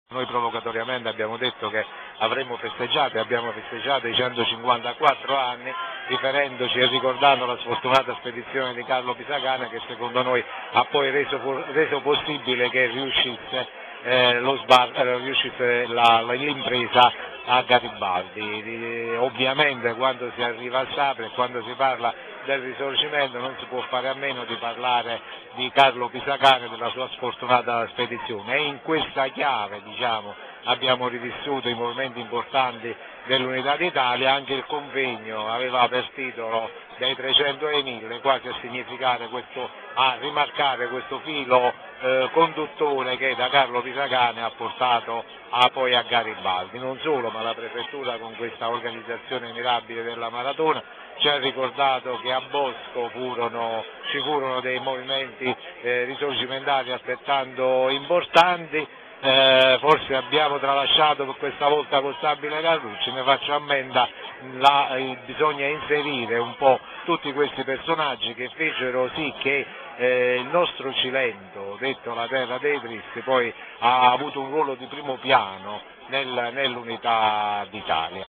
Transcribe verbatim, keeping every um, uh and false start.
Noi provocatoriamente abbiamo detto che avremmo festeggiato e abbiamo festeggiato i centocinquantaquattro anni, riferendoci e ricordando la sfortunata spedizione di Carlo Pisacane, che secondo noi ha poi reso, reso possibile che riuscisse, eh, lo sbar, eh, riuscisse la, l'impresa a Garibaldi. Di, ovviamente quando si arriva a Sapri e quando si parla del Risorgimento non si può fare a meno di parlare di Carlo Pisacane e della sua sfortunata spedizione, e in questa chiave, diciamo, abbiamo rivissuto i movimenti importanti dell'Unità d'Italia. Anche il convegno aveva per titolo dai trecento ai mille, quasi a significare questo, a rimarcare questo filo eh, conduttore che da Carlo Pisacane ha portato a, poi a Garibaldi. Non solo, ma la prefettura con questa organizzazione mirabile della maratona ci ha ricordato che a Bosco furono, ci furono dei movimenti eh, risorgimentali altrettanto importanti. Eh, forse abbiamo tralasciato per questa volta Costabile Carlucci, ne faccio ammenda, la, eh, bisogna inserire un po' tutti questi personaggi che fecero sì che eh, il nostro Cilento, detto la terra dei tristi, poi ha avuto un ruolo di primo piano nel, nell'Unità d'Italia.